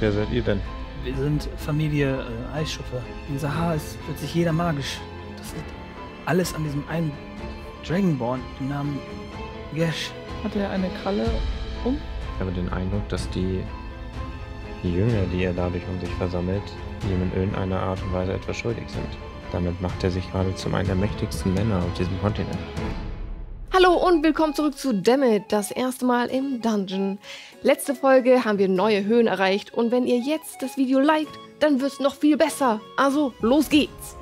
Wer seid ihr denn? Wir sind Familie Eisschuppe. In Sahar ist plötzlich jeder magisch. Das liegt alles an diesem einen Dragonborn, den Namen Gesh. Hat er eine Kralle um? Ich habe den Eindruck, dass die Jünger, die er dadurch um sich versammelt, ihm in irgendeiner Art und Weise etwas schuldig sind. Damit macht er sich gerade zum einen der mächtigsten Männer auf diesem Kontinent. Hallo und willkommen zurück zu Dammit, das erste Mal im Dungeon. Letzte Folge haben wir neue Höhen erreicht und wenn ihr jetzt das Video liked, dann wird es noch viel besser. Also, los geht's!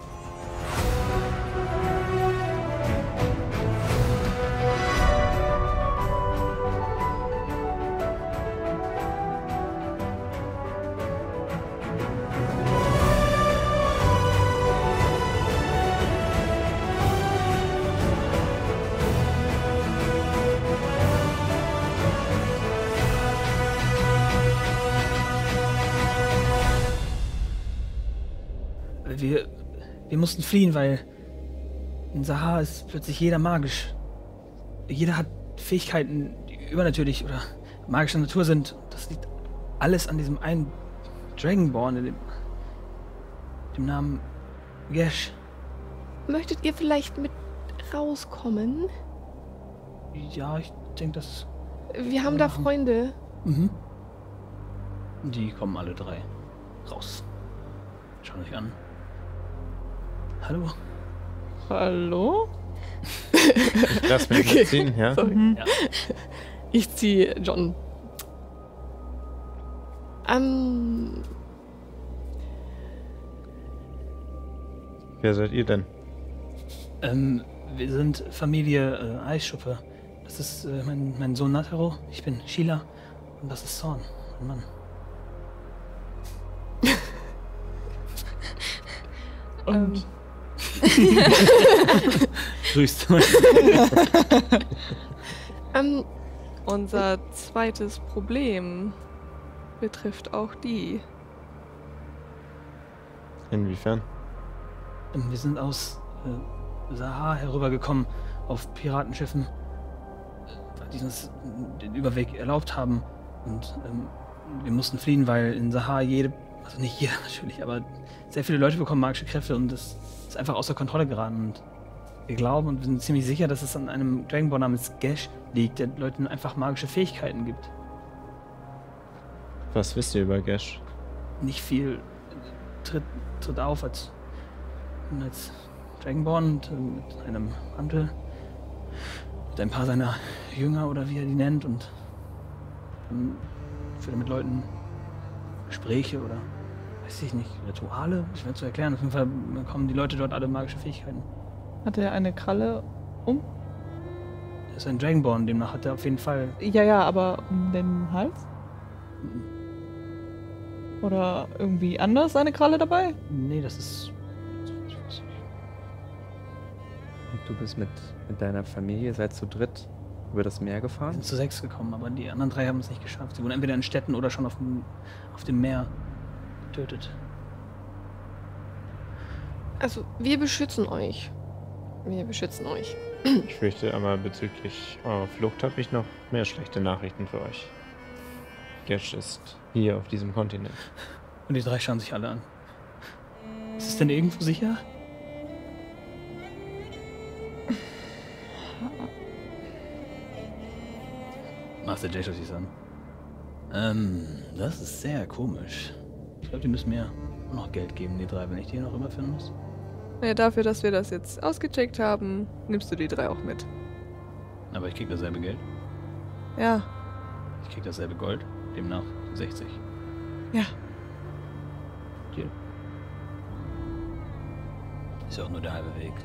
Wir mussten fliehen, weil in Sahar ist plötzlich jeder magisch. Jeder hat Fähigkeiten, die übernatürlich oder magischer Natur sind. Das liegt alles an diesem einen Dragonborn, dem Namen Gesh. Möchtet ihr vielleicht mit rauskommen? Ja, ich denke, das... Wir haben da Freunde. Mhm. Die kommen alle drei raus. Schaut euch an. Hallo? Hallo? Lass mich mitziehen, ja? Sorry. Ja. Ich ziehe John. Wer seid ihr denn? Wir sind Familie Eisschuppe. Das ist mein Sohn Nataro. Ich bin Sheila. Und das ist Zorn, mein Mann. Und Grüßt. unser zweites Problem betrifft auch die. Inwiefern? Wir sind aus Sahar herübergekommen auf Piratenschiffen, die uns den Überweg erlaubt haben. Und wir mussten fliehen, weil in Sahar also nicht jeder natürlich, aber sehr viele Leute bekommen magische Kräfte und das ist einfach außer Kontrolle geraten. Und wir glauben und wir sind ziemlich sicher, dass es an einem Dragonborn namens Gesh liegt, der Leuten einfach magische Fähigkeiten gibt. Was wisst ihr über Gesh? Nicht viel tritt auf als Dragonborn und mit einem Mantel, mit ein paar seiner Jünger oder wie er die nennt und dann führt er mit Leuten Gespräche oder weiß ich nicht, Rituale, schwer zu erklären. Auf jeden Fall bekommen die Leute dort alle magische Fähigkeiten. Hat er eine Kralle um? Er ist ein Dragonborn, demnach hat er auf jeden Fall... Ja, aber um den Hals? Oder irgendwie anders eine Kralle dabei? Nee, das ist... Du bist mit deiner Familie, seid zu dritt über das Meer Wir gefahren? sind zu 6 gekommen, aber die anderen 3 haben es nicht geschafft. Sie wurden entweder in Städten oder schon auf dem Meer getötet. Also, wir beschützen euch. Wir beschützen euch. Ich fürchte aber bezüglich eurer Flucht habe ich noch mehr schlechte Nachrichten für euch. Gesh ist hier auf diesem Kontinent. Und die 3 schauen sich alle an. Ist es denn irgendwo sicher? Master J schaut sich an. Das ist sehr komisch. Ich glaube, die müssen mir auch noch Geld geben, die 3, wenn ich die noch überführen muss. Ja, dafür, dass wir das jetzt ausgecheckt haben, nimmst du die 3 auch mit. Aber ich krieg dasselbe Geld. Ja. Ich krieg dasselbe Gold. Demnach 60. Ja. Deal. Ist ja auch nur der halbe Weg.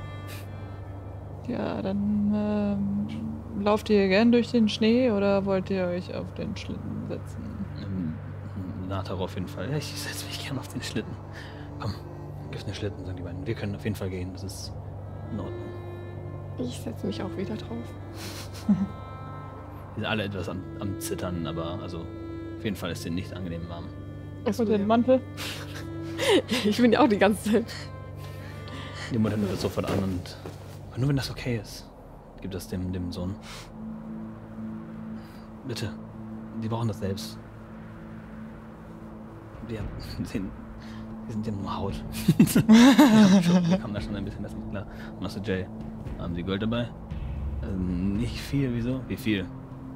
Ja, dann lauft ihr gern durch den Schnee oder wollt ihr euch auf den Schlitten setzen? Nataro auf jeden Fall. Ja, ich setze mich gern auf den Schlitten. Komm, gib den Schlitten, sagen die beiden. Wir können auf jeden Fall gehen. Das ist in Ordnung. Ich setze mich auch wieder drauf. Die sind alle etwas am Zittern, aber also auf jeden Fall ist denen nicht angenehm warm. Und den Mantel? Ich bin ja auch die ganze Zeit. Die Mutter nimmt das sofort an und nur wenn das okay ist, gibt das dem Sohn. Bitte, die brauchen das selbst. Wir sind ja nur Haut. Wir kommen da schon ein bisschen besser klar. Master J, haben Sie Gold dabei? Nicht viel, wieso? Wie viel?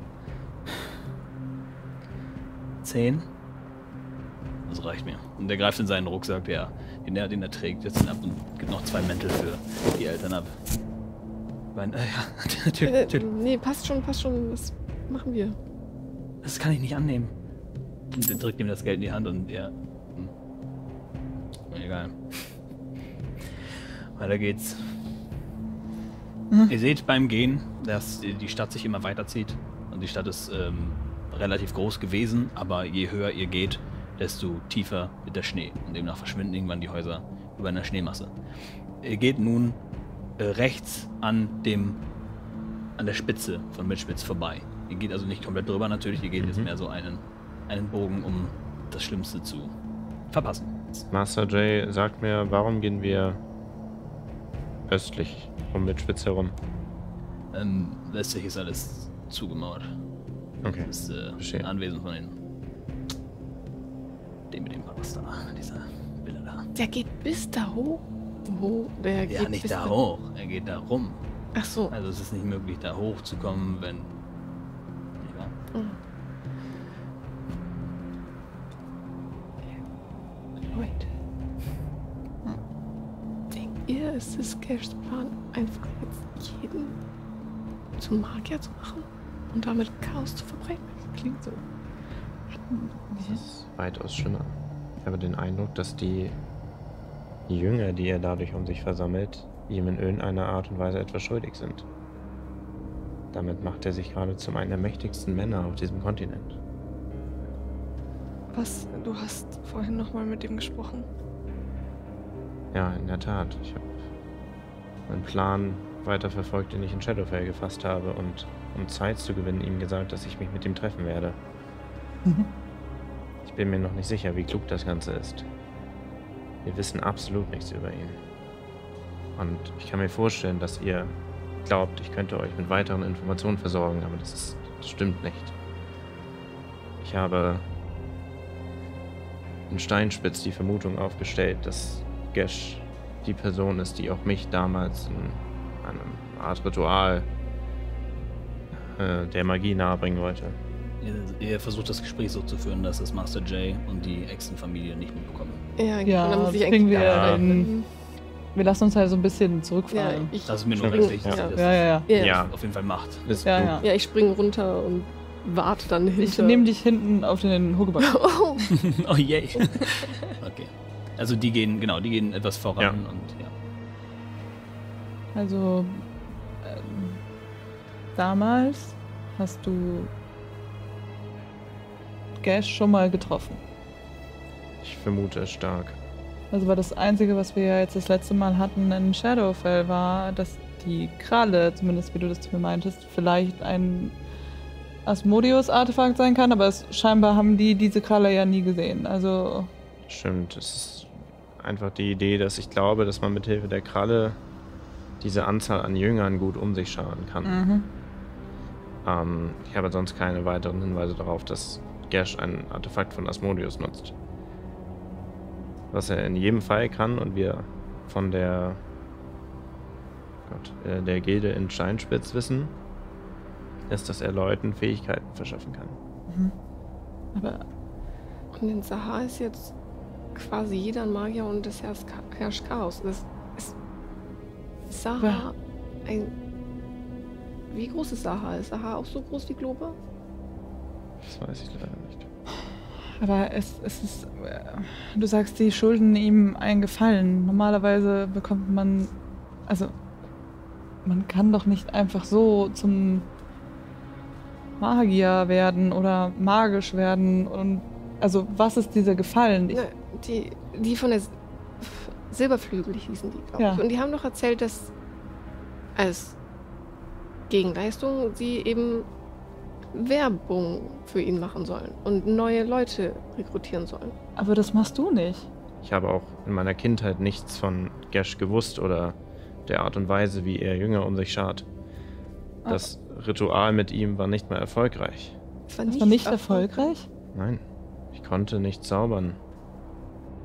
10? Das reicht mir. Und der greift in seinen Rucksack, den er trägt, jetzt ab und gibt noch 2 Mäntel für die Eltern ab. Ja, natürlich. Nee, passt schon. Was machen wir? Das kann ich nicht annehmen. Und er drückt ihm das Geld in die Hand und er... Egal. Weiter geht's. Ihr seht beim Gehen, dass die Stadt sich immer weiterzieht. Und die Stadt ist relativ groß gewesen, aber je höher ihr geht, desto tiefer wird der Schnee. Und demnach verschwinden irgendwann die Häuser über einer Schneemasse. Ihr geht nun rechts an der Spitze von Mitspitz vorbei. Ihr geht also nicht komplett drüber natürlich, ihr geht jetzt mehr so einen Bogen, um das Schlimmste zu verpassen. Master J, sagt mir, warum gehen wir östlich um Mitspitz herum? Westlich ist alles zugemauert. Okay, Das ist ein Anwesen von dem mit dem Palast da, dieser Villa da. Der geht bis da hoch? Der Ja, geht nicht bis da hoch, er geht da rum. Ach so. Also es ist nicht möglich, da hochzukommen, wenn... Nicht wahr? Leute. Denkt ihr, es ist Cashs Plan, einfach jetzt jeden zum Magier zu machen und damit Chaos zu verbreiten? Klingt so. Das ist weitaus schlimmer. Ich habe den Eindruck, dass die Jünger, die er dadurch um sich versammelt, ihm in irgendeiner Art und Weise etwas schuldig sind. Damit macht er sich gerade zum einen der mächtigsten Männer auf diesem Kontinent. Was? Du hast vorhin nochmal mit ihm gesprochen? Ja, in der Tat. Ich habe meinen Plan weiterverfolgt, den ich in Shadowfell gefasst habe und um Zeit zu gewinnen, ihm gesagt, dass ich mich mit ihm treffen werde. Ich bin mir noch nicht sicher, wie klug das Ganze ist. Wir wissen absolut nichts über ihn. Und ich kann mir vorstellen, dass ihr glaubt, ich könnte euch mit weiteren Informationen versorgen, aber das stimmt nicht. Ich habe in Steinspitz die Vermutung aufgestellt, dass Gesh die Person ist, die auch mich damals in einer Art Ritual der Magie nahebringen wollte. Ihr versucht das Gespräch so zu führen, dass es Master J und die Echsenfamilie nicht mitbekommen. Ja, Ja, dann muss ich kriegen wir Ja. Wir lassen uns halt so ein bisschen Ja, zurückfallen. ich, Das ist mir nur Stimmt. ganz wichtig, Ja. dass ihr Ja. das ja. auf jeden Fall macht. Ist Ja, klug. ja. Ja, ich springe runter und warte dann Ich hinter. nehme dich hinten auf den Huckeback. Oh, Oh yay. Okay. Also die gehen etwas voran Ja. und ja. Also, damals hast du Gash schon mal getroffen. Ich vermute es stark. Also war das Einzige, was wir ja jetzt das letzte Mal hatten in Shadowfell, war, dass die Kralle, zumindest wie du das zu mir meintest, vielleicht ein Asmodeus-Artefakt sein kann, aber scheinbar haben die diese Kralle ja nie gesehen. Also, Stimmt, es ist einfach die Idee, dass ich glaube, dass man mithilfe der Kralle diese Anzahl an Jüngern gut um sich scharen kann. Ich habe sonst keine weiteren Hinweise darauf, dass Gash ein Artefakt von Asmodeus nutzt. Was er in jedem Fall kann und wir von der Gilde in Steinspitz wissen, ist, dass er Leuten Fähigkeiten verschaffen kann. aber und in Sahar ist jetzt quasi jeder ein Magier und es herrscht Chaos. Ist Sahar ein... Wie groß ist Sahar? Ist Sahar auch so groß wie Globa? Das weiß ich leider nicht. Aber es ist, du sagst, die schulden ihm einen Gefallen. Normalerweise bekommt man, also man kann doch nicht einfach so zum Magier werden oder magisch werden. Und also was ist dieser Gefallen? Ne, die von der Silberflügel hießen die, glaube Ja. ich. Und die haben doch erzählt, dass als Gegenleistung sie eben Werbung für ihn machen sollen und neue Leute rekrutieren sollen. Aber das machst du nicht. Ich habe auch in meiner Kindheit nichts von Gash gewusst oder der Art und Weise, wie er Jünger um sich schart. Das Ritual mit ihm war nicht mehr erfolgreich. Das war nicht erfolgreich? Nein, ich konnte nicht zaubern.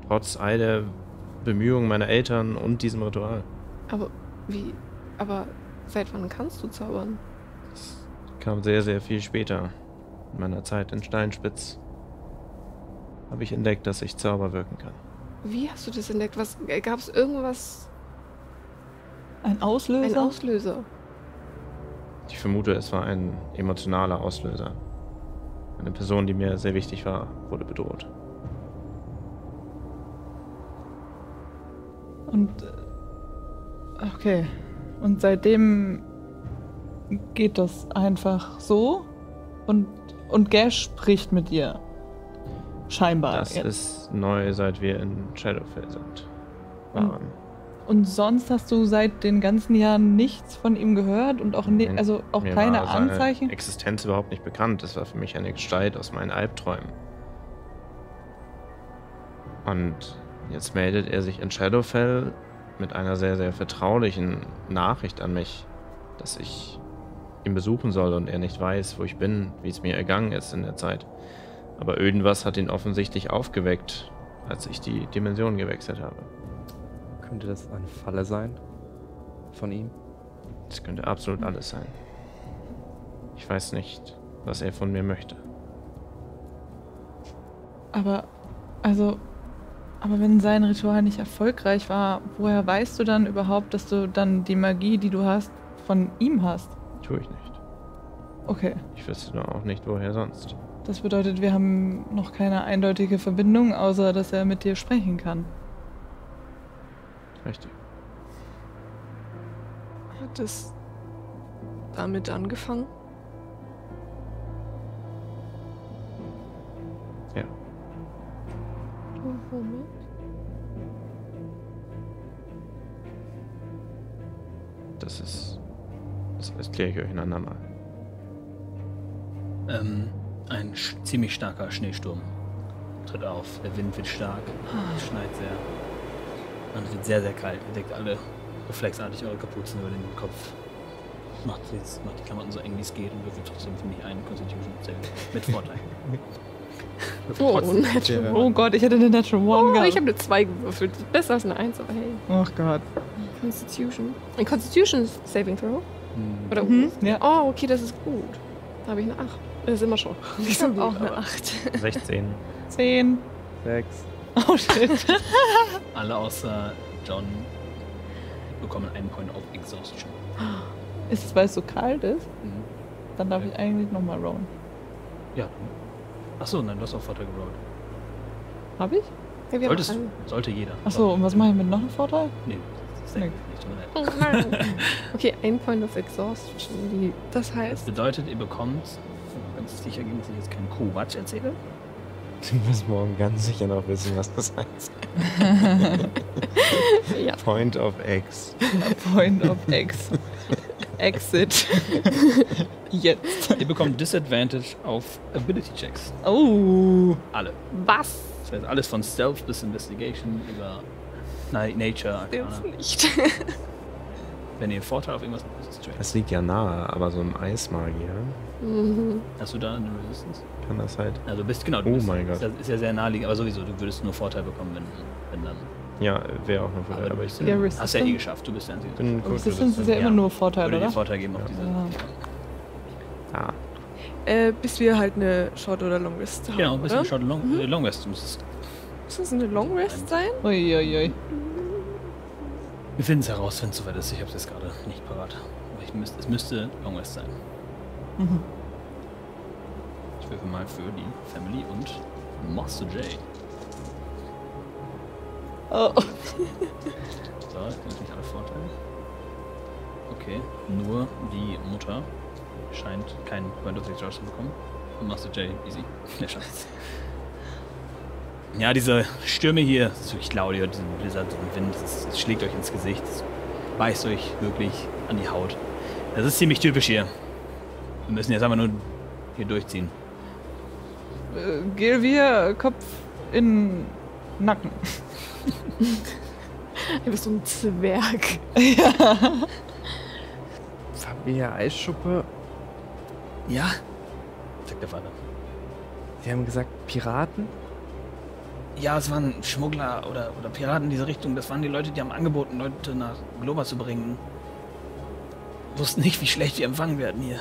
Trotz all der Bemühungen meiner Eltern und diesem Ritual. Aber wie? Aber seit wann kannst du zaubern? Das kam sehr, sehr viel später. In meiner Zeit in Steinspitz habe ich entdeckt, dass ich Zauber wirken kann. Wie hast du das entdeckt? Gab es irgendwas? Ein Auslöser? Ein Auslöser? Ich vermute, es war ein emotionaler Auslöser. Eine Person, die mir sehr wichtig war, wurde bedroht. Und okay. Und seitdem geht das einfach so und Gash spricht mit dir. Scheinbar. Das jetzt. ist neu, seit wir in Shadowfell sind. Waren. Und sonst hast du seit den ganzen Jahren nichts von ihm gehört und auch Nein, also auch mir keine war seine Anzeichen? Existenz überhaupt nicht bekannt. Das war für mich eine Gestalt aus meinen Albträumen. Und jetzt meldet er sich in Shadowfell mit einer sehr, sehr vertraulichen Nachricht an mich, dass ich ihn besuchen soll und er nicht weiß, wo ich bin, wie es mir ergangen ist in der Zeit. Aber irgendwas hat ihn offensichtlich aufgeweckt, als ich die Dimension gewechselt habe. Könnte das eine Falle sein? Von ihm? Das könnte absolut alles sein. Ich weiß nicht, was er von mir möchte. Aber wenn sein Ritual nicht erfolgreich war, woher weißt du dann überhaupt, dass du dann die Magie, die du hast, von ihm hast? Tue ich nicht. Okay. Ich wüsste nur auch nicht, woher sonst. Das bedeutet, wir haben noch keine eindeutige Verbindung, außer dass er mit dir sprechen kann. Richtig. Hat es damit angefangen? Ja. Womit? Das kläre ich euch ein andermal. Ein ziemlich starker Schneesturm tritt auf. Der Wind wird stark, es schneit sehr. Und es wird sehr, sehr kalt. Ihr deckt alle reflexartig eure Kapuzen über den Kopf. Macht die Klamotten so eng wie es geht und würfelt trotzdem, finde ich, einen Constitution Save mit Vorteil. Oh, Natural. Oh Gott, ich hätte eine Natural One Oh, gehabt. ich habe eine 2 gewürfelt. Besser als eine 1, aber hey. Ach Gott. Constitution. Ein Constitution Saving Throw? Oder Ja. Oh, okay, das ist gut. Da habe ich eine 8. Das ist immer schon. Ich habe auch eine 8. 16. 10. 6. Oh shit. Alle außer John bekommen einen Point of Exhaustion. Ist es, weil es so kalt ist? Dann darf ich eigentlich nochmal rollen. Ja. Achso, nein, du hast auch Vorteil gerollt. Hab ich? Ja, wir haben Solltest du. Sollte jeder. Achso, und was mache ich mit noch einem Vorteil? Nee, das ist Nee. nicht tut mir leid. Oh nein. Okay, ein Point of Exhaustion. Das Das heißt, bedeutet, ihr bekommt, ganz sicher geben, dass ich jetzt keinen Quatsch erzähle. Du musst morgen ganz sicher noch wissen, was das heißt. Ja. Point of X. Point of X. Exit. Jetzt. Ihr bekommt Disadvantage auf Ability Checks. Oh. Alle. Was? Das heißt, alles von Stealth bis Investigation über Nature, Arcana. jetzt nicht. Wenn ihr Vorteil auf irgendwas habt, ist es straight. Das liegt ja nahe, aber so ein Eismagier Mhm. Hast du da eine Resistance? kann das halt. Also du bist, genau, du Oh bist, mein Gott. Das ist ja sehr naheliegend, aber sowieso, du würdest nur Vorteil bekommen, wenn dann. Ja, wäre auch eine Vorteil, du aber ich bist Ja, ja, Resistance. hast ja eh geschafft, du bist der Einzige. bin gut. Resistance ist ja immer nur Vorteil, Würde dir oder? Vorteil geben auf diese. Ah, Bis wir halt eine Short- oder Long Rest haben, Genau, ein bisschen oder? Short Long Rest. Du musst Muss das eine Long Rest sein? Uiuiui. Wir finden es heraus, wenn es soweit ist. Ich habe es jetzt gerade nicht parat. Aber es müsste Long Rest sein. Mhm. Ich würfel mal für die Family und Master J. Oh. So, jetzt natürlich alle Vorteile. Okay, nur die Mutter scheint keinen Point of Exhaustion zu bekommen. Und Master J, easy. Der schafft's. Ja, diese Stürme hier, das ist wirklich laut, ihr hört diesen Blizzard, diesen Wind, es schlägt euch ins Gesicht, es beißt euch wirklich an die Haut. Das ist ziemlich typisch hier. Wir müssen jetzt einfach nur hier durchziehen. Gilvir, Kopf in Nacken. Du bist so ein Zwerg. Familie Eisschuppe. Ja? Sagt der Vater. Sie haben gesagt Piraten? Ja, es waren Schmuggler oder Piraten in diese Richtung. Das waren die Leute, die haben angeboten, Leute nach Globa zu bringen. Wussten nicht, wie schlecht wir empfangen werden hier.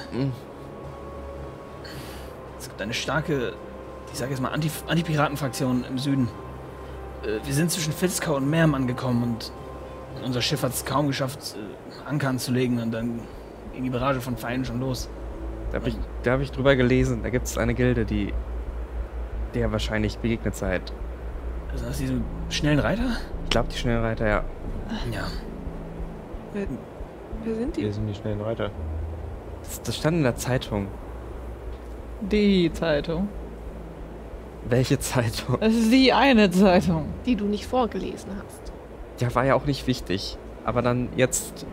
Es gibt eine starke, ich sage jetzt mal, Anti-Piraten-Fraktion im Süden. Wir sind zwischen Fitzkau und Merm angekommen und unser Schiff hat es kaum geschafft, Anker anzulegen und dann ging die Barrage von Pfeilen schon los. Da hab ich drüber gelesen. Da gibt es eine Gilde, der wahrscheinlich begegnet seid. Also das diese schnellen Reiter? Ich glaube, die Schnellreiter, ja. Ja. Wer sind die? Wir sind die schnellen Reiter. Das stand in der Zeitung. Die Zeitung. Welche Zeitung? Das ist die eine Zeitung. Die du nicht vorgelesen hast. Ja, war ja auch nicht wichtig. Aber dann jetzt...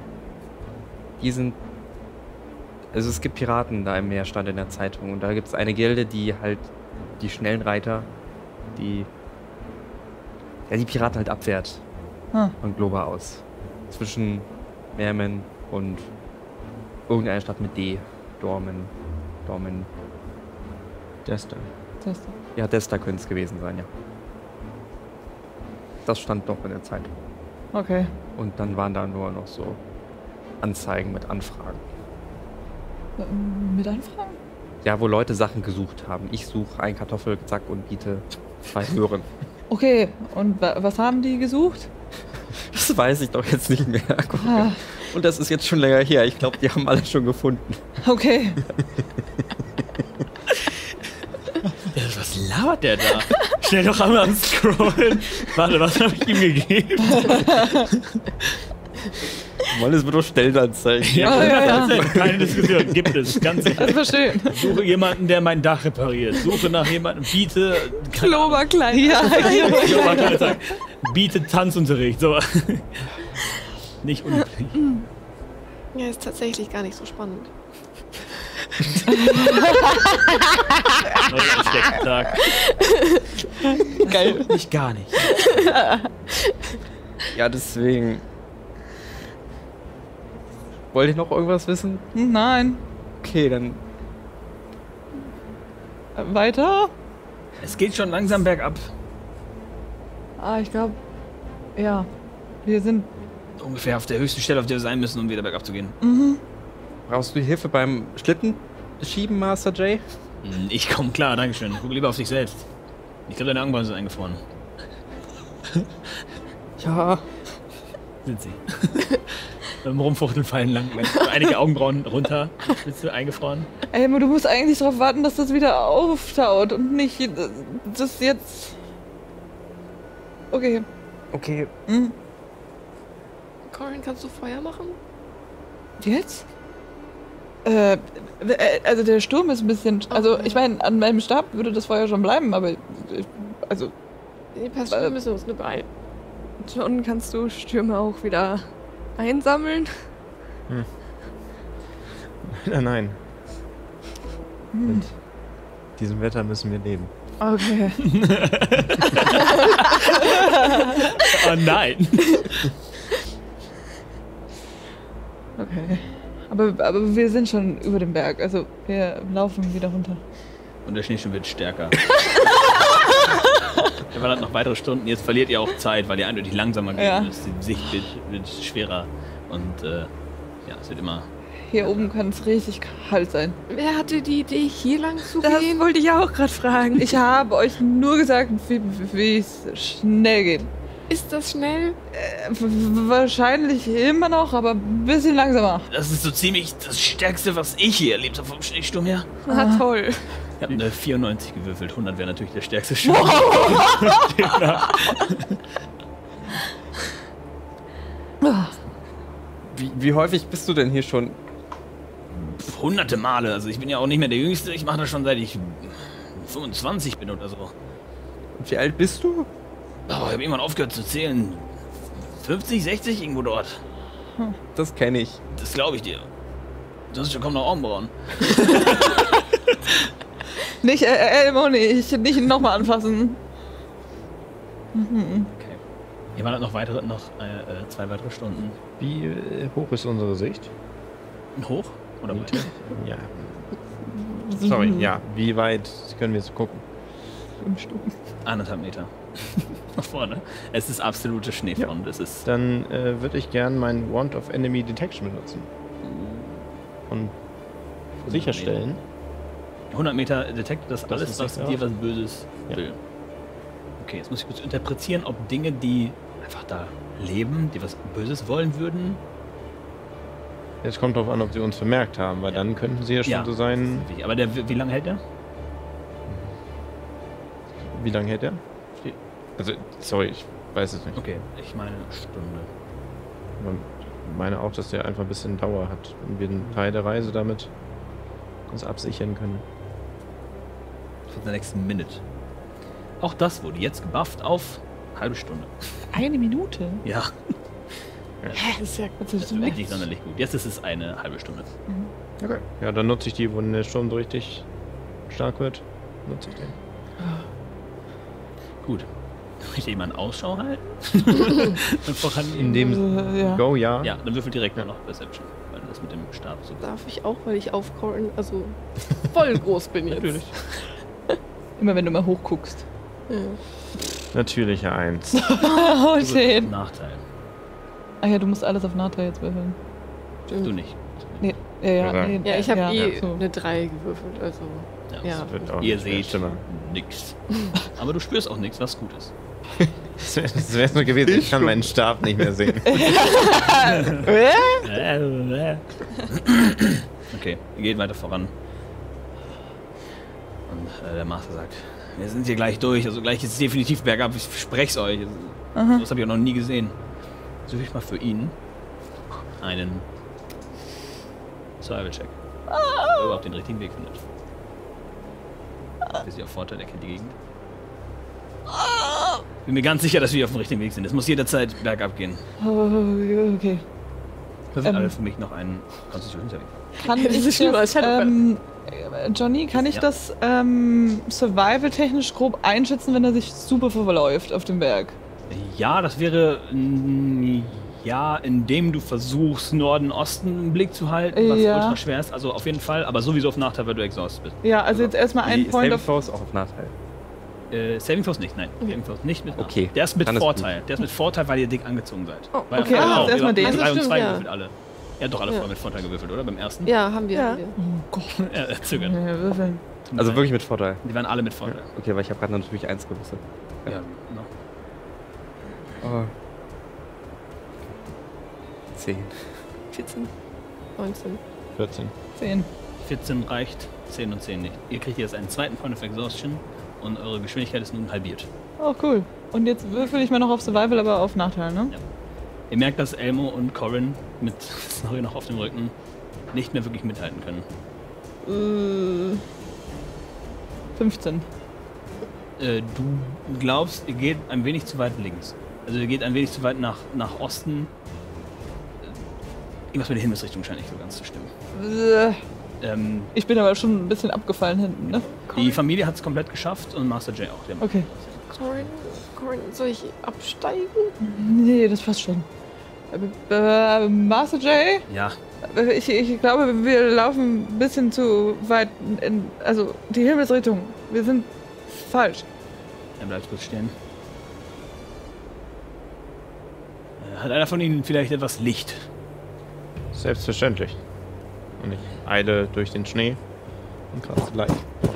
Also es gibt Piraten da im Meer, stand in der Zeitung. Und da gibt es eine Gilde, die halt die schnellen Reiter, die Piraten halt abwehrt. Von Globa aus. Zwischen Mermen und irgendeiner Stadt mit D. Dormen. Desta. Ja, Desta könnte es gewesen sein, ja. Das stand doch in der Zeitung. Okay. Und dann waren da nur noch so Anzeigen mit Anfragen. Mit Anfragen? Ja, wo Leute Sachen gesucht haben. Ich suche einen Kartoffelsack und biete 2 Möhren. Okay, und was haben die gesucht? Das weiß ich doch jetzt nicht mehr. Und das ist jetzt schon länger her. Ich glaube, die haben alle schon gefunden. Okay. Ja, was labert der da? Schnell doch einmal am Scrollen. Warte, was habe ich ihm gegeben? Mann, es wird doch Stellenanzeigen. Ja. Keine Diskussion, gibt es, ganz sicher. Das war schön. Suche jemanden, der mein Dach repariert. Suche nach jemandem, biete... Kloberkleid. Ja, Biete Tanzunterricht, so. Nicht unüblich. Ja, ist tatsächlich gar nicht so spannend. Neuer Steckentag. geil. Nicht gar nicht. Ja, deswegen. Wollt ihr noch irgendwas wissen? Nein. Okay, dann. Weiter? Es geht schon langsam bergab. Ich glaube, ja. Wir sind... Ungefähr auf der höchsten Stelle, auf der wir sein müssen, um wieder bergab zu gehen. Brauchst du Hilfe beim Schlitten schieben, Master J? Ich komm klar, dankeschön. Guck lieber auf dich selbst. Ich glaube, deine Augenbrauen sind eingefroren. Ja. Sind sie. Beim Rumfuchteln fallen lang einige Augenbrauen runter. Bist du eingefroren? Ey, du musst eigentlich darauf warten, dass das wieder auftaut und nicht das jetzt... Okay. Okay. Corin, kannst du Feuer machen? Jetzt? Also der Sturm ist ein bisschen... Also Okay. ich meine, an meinem Stab würde das Feuer schon bleiben, aber... Also... Nee, passt schon, wir müssen uns nur beeilen. John, kannst du Stürme auch wieder einsammeln? Nein. Mit diesem Wetter müssen wir leben. Okay. Oh nein! Okay. Aber wir sind schon über dem Berg, also wir laufen wieder runter. Und der Schneesturm wird stärker. Er wandert noch weitere Stunden. Jetzt verliert ihr auch Zeit, weil ihr eindeutig langsamer geht. Ja. Die Sicht wird schwerer. Und ja, es wird immer... Hier oben kann es richtig kalt sein. Wer hatte die Idee, hier lang zu Das gehen? wollte ich auch gerade fragen. Ich habe euch nur gesagt, wie es schnell geht. Ist das schnell? Wahrscheinlich immer noch, aber ein bisschen langsamer. Das ist so ziemlich das Stärkste, was ich hier erlebt habe vom Schneesturm her. Na toll. Ich habe eine 94 gewürfelt. 100 wäre natürlich der stärkste Sturm. Wie häufig bist du denn hier schon? Hunderte Male. Also ich bin ja auch nicht mehr der Jüngste. Ich mache das schon seit ich 25 bin oder so. Und wie alt bist du? Oh, ich habe irgendwann aufgehört zu zählen. 50, 60 irgendwo dort. Das kenne ich. Das glaube ich dir. Sonst kommen noch Augenbrauen. Nicht, Elmo, nicht nochmal anfassen. Okay. Hier waren noch 2 weitere Stunden. Wie hoch ist unsere Sicht? Hoch? Oder weit? Ja. Sorry, ja. Wie weit können wir jetzt gucken? 1,5 Meter. Nach vorne. Es ist absolute Schneefront. Ja. Es ist Dann würde ich gern meinen Wand of Enemy Detection benutzen. Und sicherstellen. 100 Meter detektet das alles, ist was sicher. dir was Böses Ja. will. Okay, jetzt muss ich kurz interpretieren, ob Dinge, die einfach da leben, die was Böses wollen würden. Jetzt kommt darauf an, ob sie uns vermerkt haben, weil dann könnten sie ja schon so sein. Aber wie lange hält der? Wie lange hält der? Steht- Also, sorry, ich weiß es nicht. Okay, ich meine Stunde. Ich meine auch, dass der einfach ein bisschen Dauer hat und wir einen Teil der Reise damit uns absichern können. For the next minute. Auch das wurde jetzt gebufft auf halbe Stunde. 1 Minute? Ja, Das ist ja Was das ist ist denn wirklich nicht sonderlich gut. Jetzt ist es eine halbe Stunde. Okay. Ja, dann nutze ich die, wenn der Sturm so richtig stark wird. Nutze ich den. Gut. Möchte jemand Ausschau halten? Und vorangehen? In dem Ja. Go, ja. Ja, dann würfel direkt noch Perception. Weil das mit dem Stab so. darf ich auch, weil ich auf Corin, also voll groß bin jetzt. Natürlich. Immer wenn du mal hochguckst. Ja. Natürliche 1. Oh, shit. Nachteil. Ah ja, du musst alles auf Nachteil jetzt würfeln. Du nicht. Nee, ja, nee, Ja, ich habe so. eine 3 gewürfelt, also ja. Das wird auch Ihr nicht mehr seht stimmen. nix. Aber du spürst auch nichts, was gut ist. Das wäre es nur gewesen, ich kann meinen Stab nicht mehr sehen. Okay, ihr geht weiter voran. Und der Master sagt, wir sind hier gleich durch, also gleich ist es definitiv bergab, ich verspreche es euch. Das habe ich auch noch nie gesehen. Suche ich mal für ihn einen Survival-Check. Ob er überhaupt den richtigen Weg findet. Wir sind auf Vorteil, er kennt die Gegend. Bin mir ganz sicher, dass wir auf dem richtigen Weg sind. Es muss jederzeit bergab gehen. Oh, okay. Würfel alle für mich noch einen Constitution-Saving. Kann Das ich ist schlimmer als das, Shadowfell. Johnny, kann ich Ja. das survival-technisch grob einschätzen, wenn er sich super verläuft auf dem Berg? Ja, das wäre ja, indem du versuchst, Norden-Osten im Blick zu halten, was Ja. ultra schwer ist. Also auf jeden Fall, aber sowieso auf Nachteil, weil du exhausted bist. Ja, also jetzt erstmal ein Die Point Saving of... Throws auch auf Nachteil. Saving Throws nicht, nein. Saving Throws nicht mit Nachteil. Okay, Der ist mit dann ist Vorteil. Der ist mit Vorteil, weil ihr dick angezogen seid. Oh, Weil okay, ihr also auch, erstmal ihr habt den. 3 und Das 2 stimmt, gewürfelt alle. Ihr habt doch alle Ja. vorher mit Vorteil gewürfelt, oder? Beim ersten? Ja, haben wir. Ja. Haben wir. Oh Gott. Er zögert. Ja, würfeln. Also wirklich mit Vorteil. Die waren alle mit Vorteil. Okay, weil ich habe gerade natürlich 1 gewusst. Ja. Ja. no. Oh. 10. 14, 19. 14. 10. 14 reicht, 10 und 10 nicht. Ihr kriegt jetzt einen zweiten Point of Exhaustion und eure Geschwindigkeit ist nun halbiert. Oh, cool. Und jetzt würfel ich mal noch auf Survival, aber auf Nachteil, ne? Ja. Ihr merkt, dass Elmo und Corin mit Snorri noch auf dem Rücken nicht mehr wirklich mithalten können. 15. Du glaubst, ihr geht ein wenig zu weit links. Also ihr geht ein wenig zu weit nach Osten. Irgendwas mit der Himmelsrichtung scheint nicht so ganz zu stimmen. Ich bin aber schon ein bisschen abgefallen hinten, ne? Die Familie hat es komplett geschafft und Master J auch. Der macht Okay. Corin, soll ich absteigen? Nee, das passt schon. Master J? Ja, Ich glaube, wir laufen ein bisschen zu weit in, also die Himmelsrichtung. Wir sind falsch. er bleibt kurz stehen. Hat einer von Ihnen vielleicht etwas Licht? Selbstverständlich. Und ich eile durch den Schnee und kratze leicht.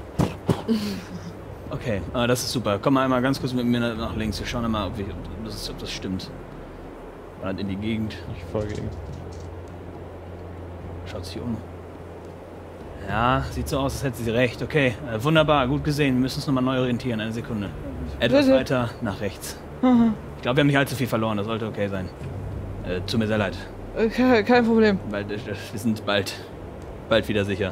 Okay, das ist super. Komm mal einmal ganz kurz mit mir nach links. Wir schauen mal, ob das stimmt. Wandert in die Gegend. Ich folge ihm. Schaut sich um. Ja, sieht so aus, als hätte sie recht. Okay, wunderbar, gut gesehen. Wir müssen uns nochmal neu orientieren. Eine Sekunde. Etwas Bitte. weiter nach rechts. Haha. Ich glaube, wir haben nicht allzu viel verloren. Das sollte okay sein. Tut mir sehr leid. Kein Problem. Wir sind bald wieder sicher.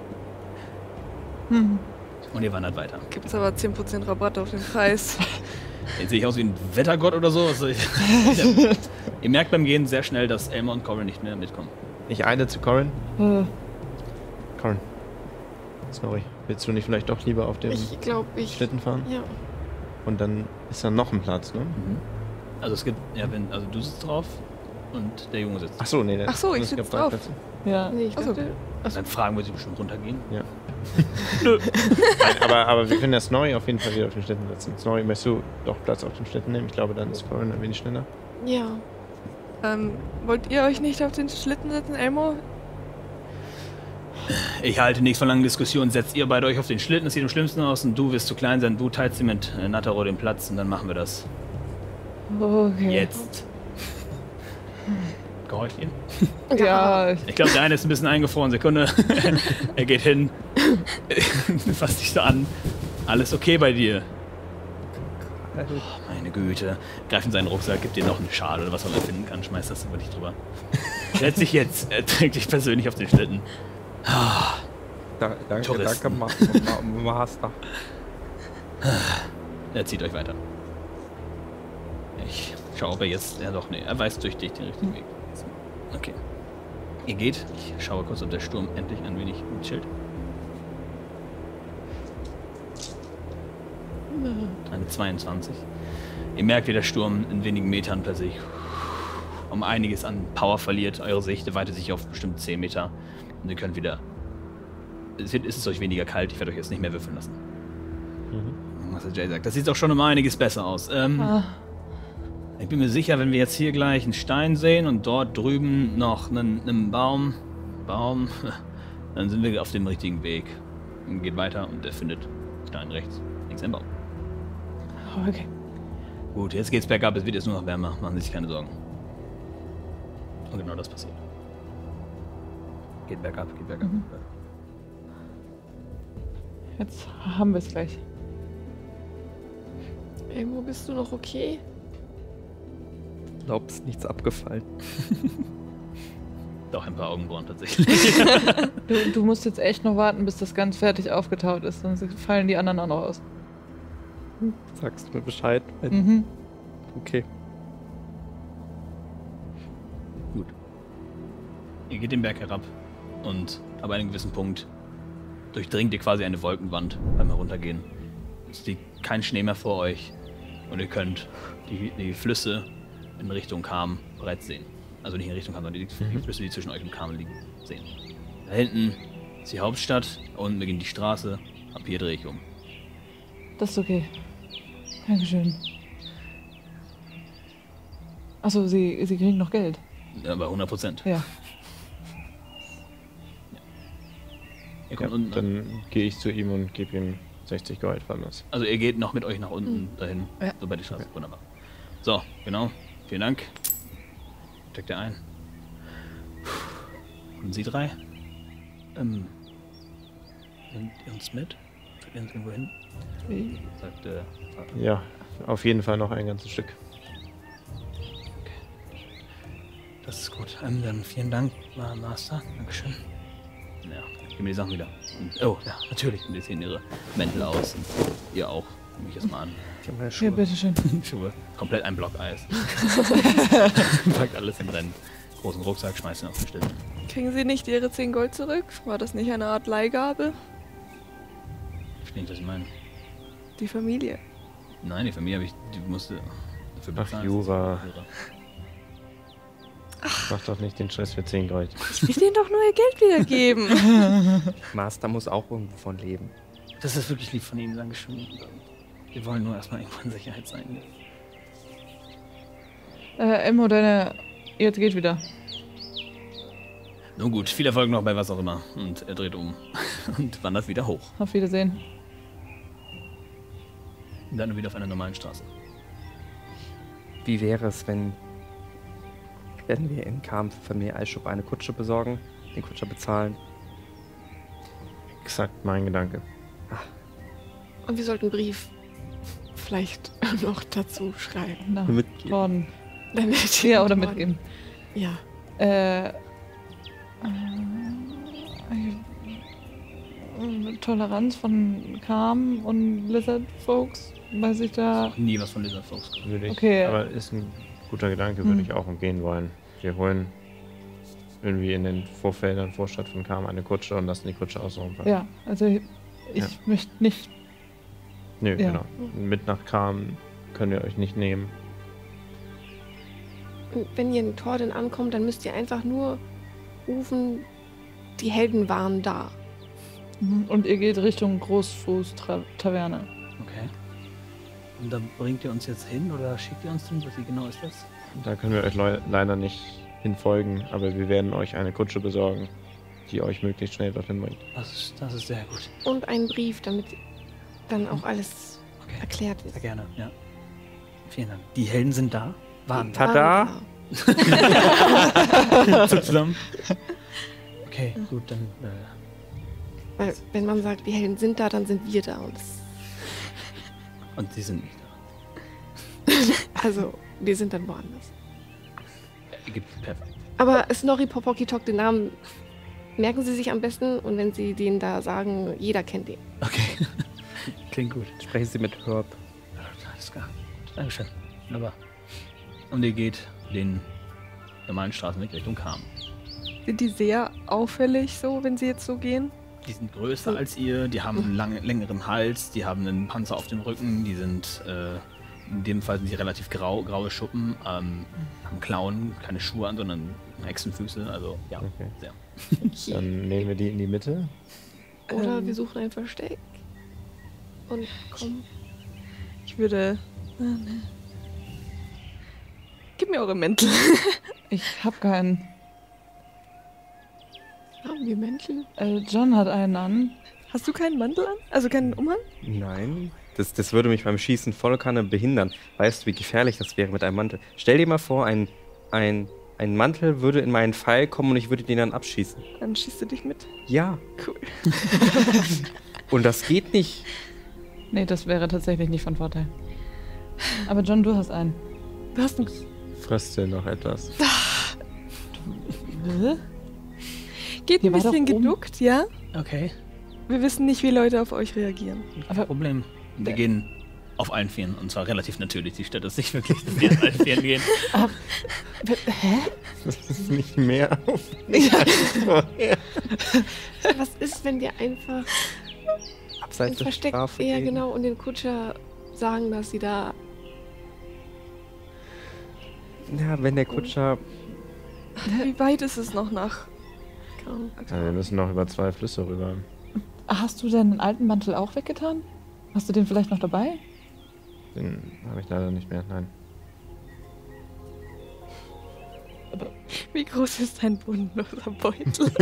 Hm. Und ihr wandert weiter. Gibt's aber 10% Rabatt auf den Preis. Jetzt sehe ich aus wie ein Wettergott oder so. Also ihr merkt beim Gehen sehr schnell, dass Elmer und Corin nicht mehr mitkommen. Ich eile zu Corin. Äh, Corin. Sorry. Willst du nicht vielleicht doch lieber auf dem Ich glaube, Schlitten fahren? Ja. Und dann ist da noch ein Platz, ne? Also es gibt, ja, du sitzt drauf und der Junge sitzt. Achso, nee. Ach so, ich es sitz gibt drei drauf. Plätze. ja. Nee, ich Ach so. dachte, Dann fragen wir sie bestimmt runtergehen. Ja. Nein, aber wir können ja Snorri auf jeden Fall wieder auf den Schlitten setzen. Snorri, möchtest du doch Platz auf dem Schlitten nehmen? Ich glaube, dann ist Corin ein wenig schneller. Ja. Wollt ihr euch nicht auf den Schlitten setzen, Elmo? Ich halte nichts von langen Diskussionen. Setzt ihr beide euch auf den Schlitten, das sieht am schlimmsten aus und du wirst zu klein sein. Du teilst sie mit Nataro den Platz und dann machen wir das. Okay. Jetzt. Gehorcht ihr? Ja, Ich glaube, der eine ist ein bisschen eingefroren. Sekunde. Er geht hin. Fasst dich so an. Alles okay bei dir? Oh, meine Güte. Greif in seinen Rucksack, gib dir noch einen Schal oder was man finden kann. Schmeiß das über dich drüber. Setz dich jetzt. Er trägt dich persönlich auf den Schlitten. Danke, Touristen. Master. Er zieht euch weiter. Ich schaue, ob er jetzt... Ja doch, nee. Er weiß durch dich den richtigen Weg. Okay. Ihr geht. Ich schaue kurz, ob der Sturm endlich ein wenig chillt. Eine 22. Ihr merkt, wie der Sturm in wenigen Metern plötzlich um einiges an Power verliert. Eure Sicht weitet sich auf bestimmt 10 Meter. Und ihr könnt wieder... Es ist euch weniger kalt. Ich werde euch jetzt nicht mehr würfeln lassen. Was der Jay sagt. Das sieht auch schon um einiges besser aus. Ich bin mir sicher, wenn wir jetzt hier gleich einen Stein sehen und dort drüben noch einen Baum, dann sind wir auf dem richtigen Weg. Und geht weiter und er findet Stein rechts, links ein Baum. okay. Gut, jetzt geht's bergab, es wird jetzt nur noch wärmer, machen Sie sich keine Sorgen. Und genau das passiert. Geht bergab, geht bergab. Jetzt haben wir es gleich. Elmo, bist du noch okay? Glaubst, nichts abgefallen. Doch ein paar Augenbrauen tatsächlich. Du musst jetzt echt noch warten, bis das ganz fertig aufgetaut ist, sonst fallen die anderen auch noch aus. Sagst du mir Bescheid? Mhm. Okay. Gut. Ihr geht den Berg herab und ab einem gewissen Punkt durchdringt ihr quasi eine Wolkenwand beim Heruntergehen. Es liegt kein Schnee mehr vor euch und ihr könnt die Flüsse in Richtung Kam bereits sehen. Also nicht in Richtung Kam, sondern die Flüsse, die zwischen euch und Kam liegen, sehen. Da hinten ist die Hauptstadt, da unten beginnt die Straße, ab hier drehe ich um. Das ist okay. Dankeschön. Achso, sie kriegen noch Geld. Ja, bei 100%. Ja. Ihr kommt Ja, unten an. dann gehe ich zu ihm und gebe ihm 60 Gold, war das. Also ihr geht noch mit euch nach unten dahin, Ja. so bei die Straße. Wunderbar. So, genau. Vielen Dank. Steckt ihr ein. Und Sie drei? Nimmt ihr uns mit? Führt ihr uns irgendwo hin? Sagt Vater. Ja, auf jeden Fall noch ein ganzes Stück. Das ist gut. Dann vielen Dank, Master. Dankeschön. Ja, gib mir die Sachen wieder. Und, oh, ja, natürlich. Und jetzt sehen ihre Mäntel aus. Und ihr auch. Nehme ich erstmal an. Ich habe meine Ja, Schuhe. bitteschön. Schuhe. Komplett ein Block Eis. Packt alles in seinen großen Rucksack, schmeißt ihn auf den Schlitten. Kriegen sie nicht ihre 10 Gold zurück? War das nicht eine Art Leihgabe? Ich verstehe nicht, was Sie meinen. Die Familie. Nein, die Familie die musste dafür Ach, bezahlen. Jura. Mach doch nicht den Stress für 10 Gold. Ich will denen doch nur ihr Geld wiedergeben. Master muss auch irgendwo von leben. Das ist wirklich lieb von Ihnen, Dankeschön. Wir wollen nur erstmal irgendwo in Sicherheit sein. Elmo, jetzt geht wieder. Nun gut, viel Erfolg noch bei was auch immer. Und er dreht um und wandert wieder hoch. Auf Wiedersehen. Und dann wieder auf einer normalen Straße. Wie wäre es, wenn wir in Kam für Familie Eisschub eine Kutsche besorgen, den Kutscher bezahlen? Exakt mein Gedanke. Und wir sollten einen Brief vielleicht noch dazu schreiben. Na, Mitgeben. Norden. Damit Ja, oder mitgeben. Ja. Toleranz von Calm und Lizard Folks, weiß ich da. Nie was von dieser Folks gehört. Würde ich, Okay. aber ist ein guter Gedanke, würde ich auch umgehen wollen. Wir holen irgendwie in den Vorfeldern, Vorstadt von Kam eine Kutsche und lassen die Kutsche außenrum fahren. Ja, also ich möchte nicht. Nö, Ja. genau. Mit nach Kam können wir euch nicht nehmen. Und wenn ihr in Torden ankommt, dann müsst ihr einfach nur rufen, die Helden waren da. Und ihr geht Richtung Großfuß-Taverne. Okay. Und da bringt ihr uns jetzt hin oder schickt ihr uns hin? Wie genau ist das? Da können wir euch leider nicht hinfolgen, aber wir werden euch eine Kutsche besorgen, die euch möglichst schnell dorthin bringt. Das ist sehr gut. Und einen Brief, damit dann auch alles erklärt ist. Sehr gerne, ja. Vielen Dank. Die Helden sind da? Waren Tada! Zuckt zusammen. Okay, gut, dann. Weil, wenn man sagt, die Helden sind da, dann sind wir da. Und sie sind nicht Also, wir sind dann woanders. da. Perfekt. Aber Snorri Popokitok, den Namen merken Sie sich am besten. Und wenn Sie den da sagen, jeder kennt den. Okay. Klingt gut. Sprechen Sie mit Herb. Alles klar. Dankeschön. Wunderbar. Und ihr geht den normalen Straßenweg Richtung Kam. Sind die sehr auffällig so, wenn sie jetzt so gehen? Die sind größer als ihr, die haben einen längeren Hals, die haben einen Panzer auf dem Rücken, die sind, in dem Fall sind sie relativ graue Schuppen, haben Klauen, keine Schuhe an, sondern Hexenfüße, also ja, Okay. sehr. Dann nehmen wir die in die Mitte. Oder wir suchen ein Versteck. Und kommen. Ich würde... Gib mir eure Mäntel. Ich hab keinen. Haben wir Mäntel? John hat einen an. Hast du keinen Mantel an? Also keinen Umhang? Nein. Das würde mich beim Schießen voll Kanne behindern. Weißt du, wie gefährlich das wäre mit einem Mantel? Stell dir mal vor, ein Mantel würde in meinen Pfeil kommen und ich würde den dann abschießen. Dann schießt du dich mit. Ja. Cool. Und das geht nicht. Nee, das wäre tatsächlich nicht von Vorteil. Aber John, du hast einen. Du hast einen... Frisst ihr noch etwas? Geht Hier ein war doch bisschen oben- geduckt, ja? Okay, Wir wissen nicht, wie Leute auf euch reagieren. kein Problem. Wir gehen auf allen Vieren, und zwar relativ natürlich. Die Stadt ist nicht wirklich, dass wir auf allen Vieren gehen. Hä? Das ist nicht mehr auf. Was ist, wenn wir einfach Abseits ins der Versteck, Strafe ja gehen. genau, und den Kutscher sagen, dass sie da... Ja, wenn der Kutscher... Wie weit ist es noch nach? Ja, wir müssen noch über 2 Flüsse rüber. Hast du deinen alten Mantel auch weggetan? Hast du den vielleicht noch dabei? Den habe ich leider nicht mehr. Nein. Wie groß ist dein bodenloser Beutel?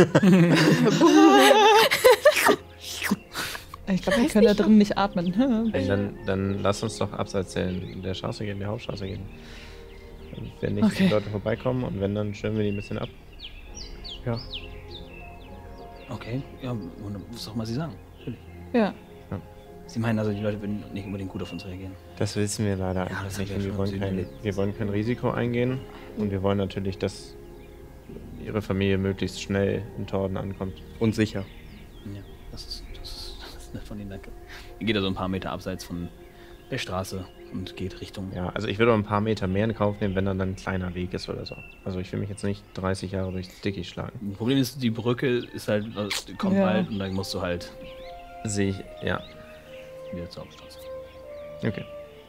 Ich glaube, wir Weiß können da nicht, drin nicht atmen. Dann lass uns doch abseits der Straße gehen, der Hauptstraße gehen. Und wenn nicht Okay. die Leute vorbeikommen und wenn, dann schirmen wir die ein bisschen ab. Ja. Okay, ja, was auch mal Sie sagen. Natürlich. Ja. Sie meinen also, die Leute würden nicht unbedingt gut auf uns reagieren. Das wissen wir leider Ja, das nicht. haben wir Und schon wir wollen kein Risiko eingehen und wir wollen natürlich, dass ihre Familie möglichst schnell in Torden ankommt. Und sicher. Ja, das ist nett von Ihnen, danke. Ihr geht also ein paar Meter abseits von der Straße und geht Richtung... Ja, also ich würde auch ein paar Meter mehr in Kauf nehmen, wenn dann ein kleiner Weg ist oder so. Also ich will mich jetzt nicht 30 Jahre durchs Dickicht schlagen. Das Problem ist, die Brücke ist halt, kommt Ja. bald und dann musst du halt Sehe ich, ja. wieder zur Hauptstraße. Okay.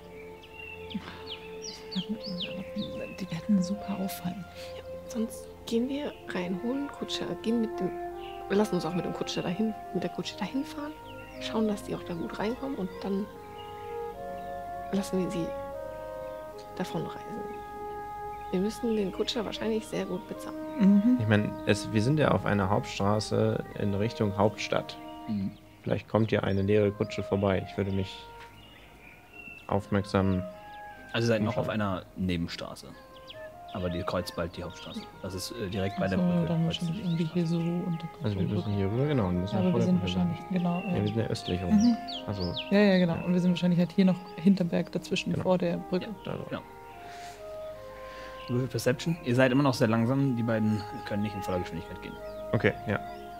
Die werden super auffallen. Sonst gehen wir rein, holen Kutscher, gehen mit dem... Wir lassen uns auch mit dem Kutscher dahin, mit der Kutsche dahin fahren, schauen, dass die auch da gut reinkommen und dann lassen wir sie davon reisen. Wir müssen den Kutscher wahrscheinlich sehr gut bezahlen. Mhm. Ich meine, wir sind ja auf einer Hauptstraße in Richtung Hauptstadt. Mhm. Vielleicht kommt ja eine leere Kutsche vorbei. Ich würde mich aufmerksam... Also ihr seid noch auf einer Nebenstraße. Aber die kreuzt bald die Hauptstraße. Das ist direkt bei der Achso, Brücke. dann wahrscheinlich irgendwie hier so und Also wir müssen hier rüber, genau. Wir müssen Ja, aber vor wir der sind Brücke sein. wahrscheinlich, genau. Ja, wir sind ja östlich rum. Mhm. Also, Ja, genau. Und wir sind wahrscheinlich halt hier noch hinterm Berg dazwischen, Genau. vor der Brücke. da so. Ja. Würfel Perception. Ihr seid immer noch sehr langsam. Die beiden können nicht in voller Geschwindigkeit gehen. Okay, ja.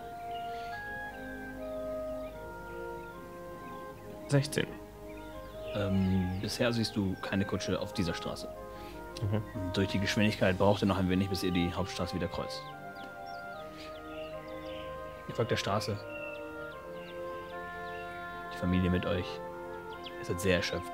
16. Bisher siehst du keine Kutsche auf dieser Straße. Okay. Und durch die Geschwindigkeit braucht ihr noch ein wenig, bis ihr die Hauptstraße wieder kreuzt. Ihr folgt der Straße. Die Familie mit euch. Ihr seid sehr erschöpft.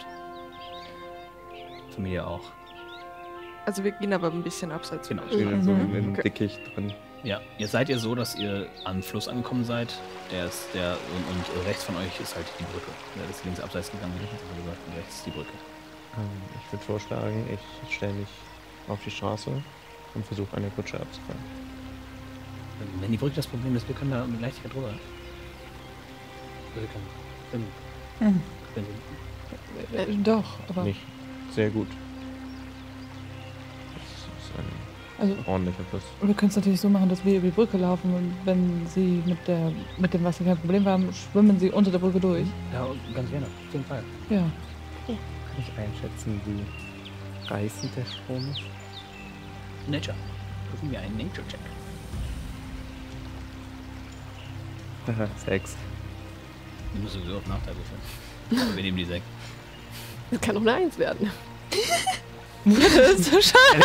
Familie auch. Also wir gehen aber ein bisschen abseits. Genau. Wir sind so Mhm. im Okay. Dickicht drin. Ja, jetzt seid ihr so, dass ihr am Fluss angekommen seid. Und rechts von euch ist halt die Brücke. Der ist links abseits gegangen, und rechts ist die Brücke. Ich würde vorschlagen, ich stelle mich auf die Straße und versuche eine Kutsche abzufangen. Wenn die Brücke das Problem ist, wir können da mit Leichtigkeit drüber. Doch, aber... Nicht sehr gut. Das ist ein ordentlicher Fluss. Wir können es natürlich so machen, dass wir über die Brücke laufen und wenn sie mit dem Wasser kein Problem haben, schwimmen sie unter der Brücke durch. Ja, ganz gerne, auf jeden Fall. Ja. Kann ich einschätzen, wie reißend der Strom ist? Nature. Prüfen wir einen Nature-Check. 6. Die muss sowieso auf Nachteil würfeln. Aber wir nehmen die 6. Das kann doch eine 1 werden. Das ist so schade.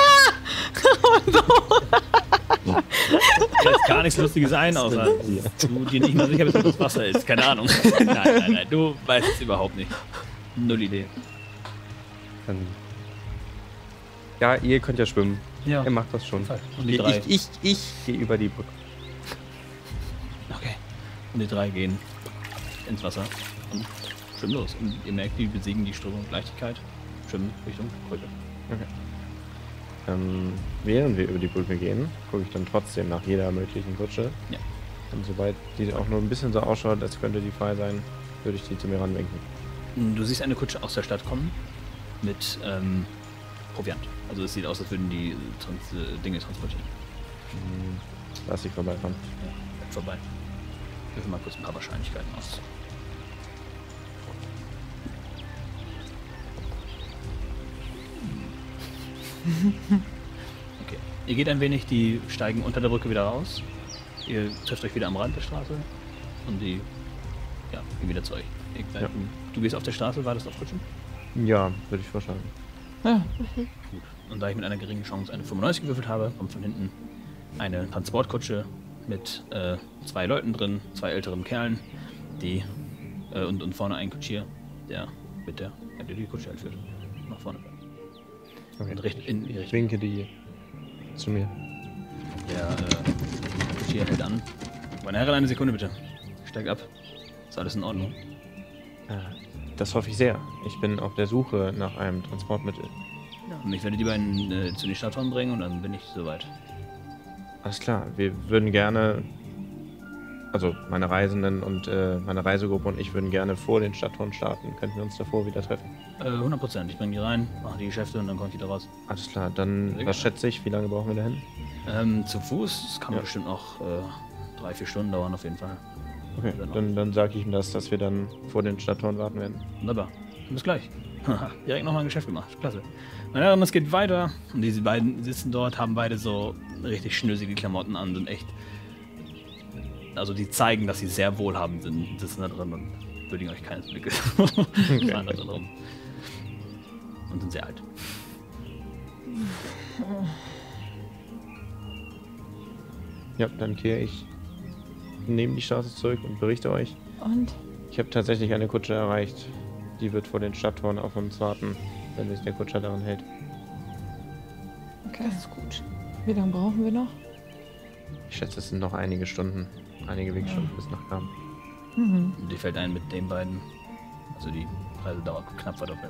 Da ist gar nichts Lustiges ein, außer du dir nicht mal sicher bist, ob das Wasser ist. Keine Ahnung. Nein, du weißt es überhaupt nicht. Null Idee. Dann ja, ihr könnt ja schwimmen. Ja. Ihr macht das schon. Und die 3. Ich gehe über die Brücke. Okay. Und die 3 gehen ins Wasser und schwimmen los. Und ihr merkt, die besiegen die Strömung und Leichtigkeit. Schwimmen Richtung Brücke. Okay. Während wir über die Brücke gehen, gucke ich dann trotzdem nach jeder möglichen Kutsche. Ja. Und sobald die auch nur ein bisschen so ausschaut, als könnte die frei sein, würde ich die zu mir ranwinken. Du siehst eine Kutsche aus der Stadt kommen mit Proviant. Also es sieht aus, als würden die Dinge transportieren. Lass ich vorbeifahren. Ja, vorbei. Ich würfel mal kurz ein paar Wahrscheinlichkeiten aus. Okay. Ihr geht ein wenig, die steigen unter der Brücke wieder raus. Ihr trefft euch wieder am Rand der Straße und die gehen wieder zu euch. Ja. Du gehst auf der Straße, wartest auf Kutschen? Ja, würde ich vorschlagen. Ja. Gut. Und da ich mit einer geringen Chance eine 95 gewürfelt habe, kommt von hinten eine Transportkutsche mit 2 Leuten drin, 2 älteren Kerlen, die und vorne ein Kutschier, der die Kutsche halt führt. Nach vorne. Okay. Und in die Ich Richtung. winke die zu mir. Der Kutschier hält an. Meine Herren, eine Sekunde bitte. Steigt ab. Ist alles in Ordnung? Das hoffe ich sehr. Ich bin auf der Suche nach einem Transportmittel. Und ich werde die beiden zu den Stadttoren bringen und dann bin ich soweit. Alles klar, wir würden gerne, also meine Reisenden und meine Reisegruppe und ich würden gerne vor den Stadttoren starten. Könnten wir uns davor wieder treffen? 100%. Ich bringe die rein, mache die Geschäfte und dann komme ich wieder raus. Alles klar, dann was schätze ich, wie lange brauchen wir dahin? Zu Fuß, das kann bestimmt noch 3-4 Stunden dauern auf jeden Fall. Okay, dann sage ich ihm dass wir dann vor den Stadttoren warten werden. Wunderbar. Bis gleich. Direkt nochmal ein Geschäft gemacht. Klasse. Meine Herren, es geht weiter. Und diese beiden sitzen dort, haben beide so richtig schnösige Klamotten an, sind echt. Also die zeigen, dass sie sehr wohlhabend sind, sitzen da drin und würdigen euch keines Blickes. Fahren da drin rum. Und sind sehr alt. Ja, dann kehre ich neben die Straße zurück und berichte euch. Und? Ich habe tatsächlich eine Kutsche erreicht. Die wird vor den Stadttoren auf uns warten, wenn sich der Kutscher daran hält. Okay. Das ist gut. Wie lange brauchen wir noch? Ich schätze, es sind noch einige Stunden, einige Wegstunden bis nach Kam. Und dir fällt ein mit den beiden. Also die Reise dauert knapp verdoppeln.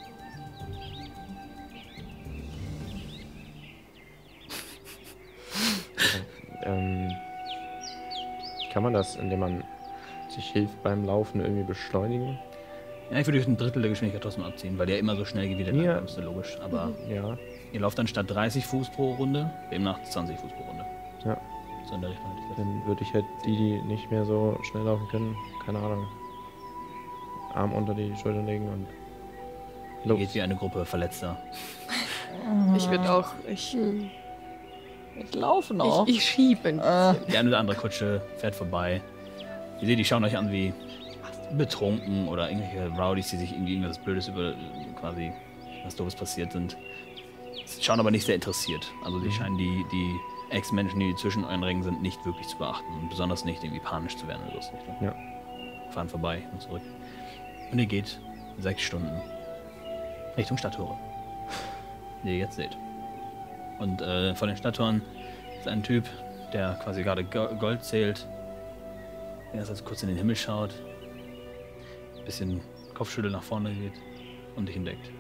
Kann man das, indem man sich hilft beim Laufen, irgendwie beschleunigen? Ja, ich würde euch ein Drittel der Geschwindigkeit trotzdem abziehen, weil ihr immer so schnell geht wie der Ja. Tag, ist ja logisch. Aber Ja. ihr lauft dann statt 30 Fuß pro Runde, demnach 20 Fuß pro Runde. Ja. So in der Richtung hätte ich das. Dann würde ich halt die nicht mehr so schnell laufen können, keine Ahnung, Arm unter die Schulter legen und Ihr geht wie eine Gruppe Verletzter. Ich würde auch. Ich laufe noch. Ich schiebe ein bisschen. Die eine oder andere Kutsche fährt vorbei. Ihr seht, die schauen euch an wie betrunken oder irgendwelche Rowdies, die sich irgendwie irgendwas Blödes über quasi was Doofes passiert sind. Schauen aber nicht sehr interessiert. Also die scheinen die Ex-Menschen, die zwischen euren Rängen sind, nicht wirklich zu beachten und besonders nicht irgendwie panisch zu werden oder so. Ja. Fahren vorbei und zurück. Und ihr geht 6 Stunden Richtung Stadttore. Die ihr jetzt seht. Und vor den Stadttoren ist ein Typ, der quasi gerade Gold zählt, erst als kurz in den Himmel schaut, ein bisschen Kopfschüttel nach vorne geht und dich entdeckt.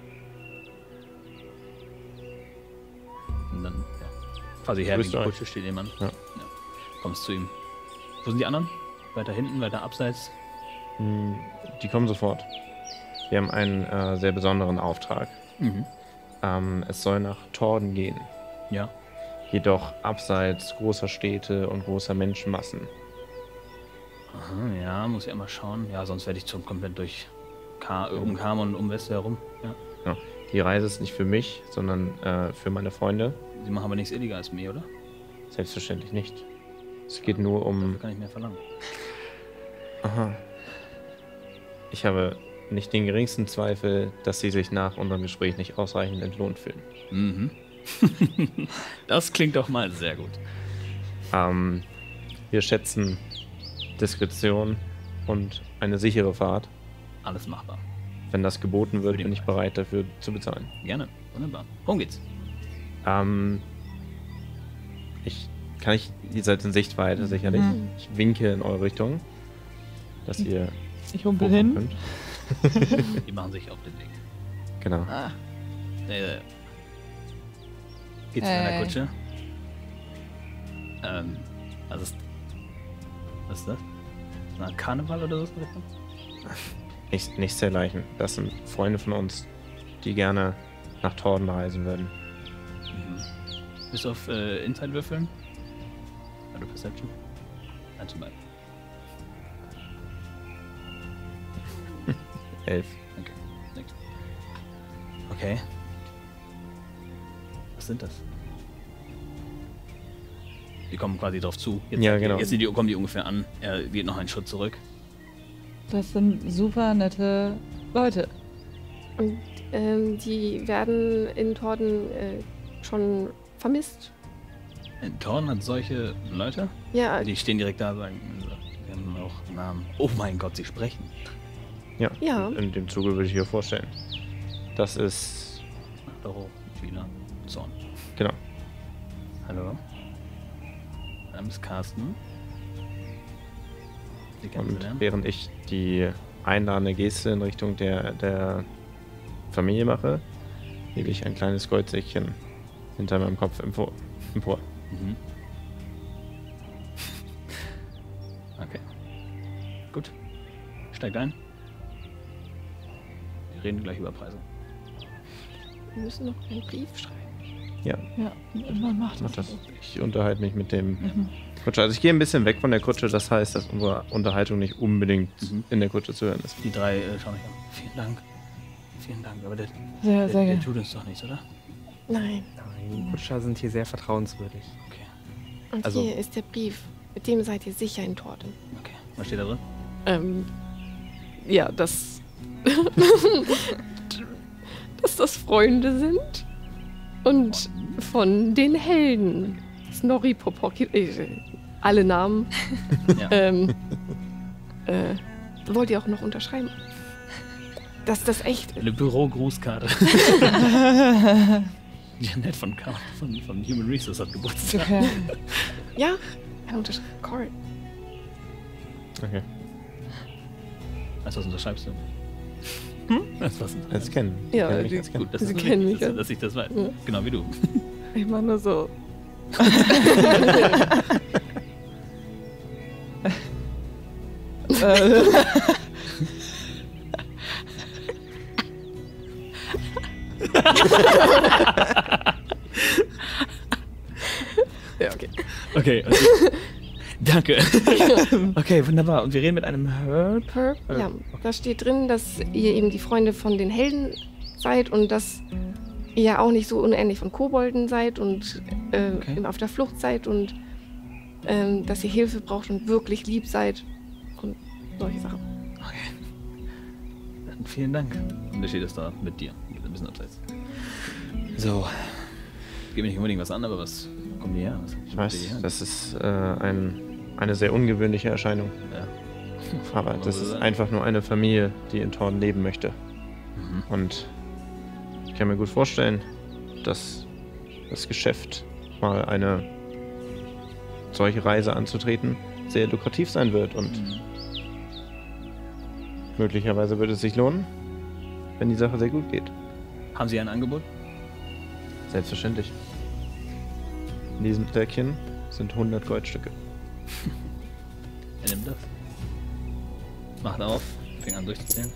Und dann, quasi her, die Kutsche steht jemand. Ja. Kommst zu ihm. Wo sind die anderen? Weiter hinten, weiter abseits? Die kommen sofort. Wir haben einen sehr besonderen Auftrag. Mhm. Es soll nach Torden gehen. Ja. Jedoch abseits großer Städte und großer Menschenmassen. Aha, ja, muss ich einmal schauen. Ja, sonst werde ich komplett durch um Kam und um Weste herum. Ja. Ja. Die Reise ist nicht für mich, sondern für meine Freunde. Sie machen aber nichts illegal als mir, oder? Selbstverständlich nicht. Es geht nur um... Dafür kann ich mehr verlangen. Aha. Ich habe nicht den geringsten Zweifel, dass Sie sich nach unserem Gespräch nicht ausreichend entlohnt fühlen. Mhm. Das klingt doch mal sehr gut. Wir schätzen Diskretion und eine sichere Fahrt. Alles machbar. Wenn das geboten wird, bin ich bereit dafür zu bezahlen. Gerne. Wunderbar. Worum geht's? Ihr seid in Sichtweite sicherlich. Ich winke in eure Richtung, dass ihr Ich humpel hin. könnt. Die machen sich auf den Weg. Genau. Geht's in einer Kutsche? Was ist das? Eine Karneval oder so? Nicht dergleichen. Das sind Freunde von uns, die gerne nach Torden reisen würden. Bist du auf Inside würfeln? Oder Perception? Eins und beiden. 11. Okay. Next. Okay. Was sind das? Die kommen quasi drauf zu. Jetzt, Ja, genau. Jetzt kommen die ungefähr an. Er geht noch einen Schritt zurück. Das sind super nette Leute. Und die werden in Torden schon vermisst. In Torden hat solche Leute? Ja, Die stehen direkt da und sagen, wir haben auch Namen. Oh mein Gott, sie sprechen. Ja. In dem Zuge würde ich hier vorstellen. Das ist... Doro, Fila, Zorn. Genau. Hallo. Mein Name ist Carsten. Sie Und kennenzulernen. während ich die einladende Geste in Richtung der Familie mache, hebe ich ein kleines Goldsäckchen hinter meinem Kopf empor. Mhm. Okay. Gut. Steigt ein. Wir reden gleich über Preise. Wir müssen noch einen Brief schreiben. Ja, Ja, man macht mach das. das. Ich unterhalte mich mit dem Kutscher. Also ich gehe ein bisschen weg von der Kutsche, das heißt, dass unsere Unterhaltung nicht unbedingt in der Kutsche zu hören ist. Die drei schauen mich an. Vielen Dank. Vielen Dank. Aber der Sehr, sehr der gerne. tut uns doch nichts, oder? Nein. Nein, Kutscher sind hier sehr vertrauenswürdig. Okay. Und Also- hier ist der Brief. Mit dem seid ihr sicher in Torden. Okay. Was steht da drin? Ja, dass das Freunde sind und von den Helden. Snorri Popoki, alle Namen. Ja. Wollt ihr auch noch unterschreiben? Dass das echt ist. Eine Bürogrußkarte. Janet von Human Resources hat Geburtstag. Okay. Ja? Eine Unterschrift. Corin. Okay. Weißt du, was unterschreibst du? Weißt du, was unterschreibst Als kennen. Ja, Kennen mich die- als kennen. Gut, das Sie ist kennen wichtig, mich, ja. dass ich das weiß. Ja. Genau wie du. Ich mach nur so. Ja, okay. Okay. Danke. Okay, wunderbar. Und wir reden mit einem Herb. Herb? Ja. Da steht drin, dass ihr eben die Freunde von den Helden seid und dass ihr ja auch nicht so unähnlich von Kobolden seid und Okay. auf der Flucht seid und dass ihr Hilfe braucht und wirklich lieb seid und solche Sachen. Okay. Dann vielen Dank. Und da steht es da mit dir. Ein bisschen abseits. So. Ich gebe nicht unbedingt was an, aber was kommt dir her? Was Ich weiß, das ist eine sehr ungewöhnliche Erscheinung. Ja. Aber das ist einfach nur eine Familie, die in Torden leben möchte. Mhm. Und ich kann mir gut vorstellen, dass das Geschäft mal eine solche Reise anzutreten sehr lukrativ sein wird und möglicherweise würde es sich lohnen, wenn die Sache sehr gut geht. Haben Sie ein Angebot? Selbstverständlich. In diesem Säckchen sind 100 Goldstücke. Er nimmt das. Macht auf, fängt an durchzuzählen.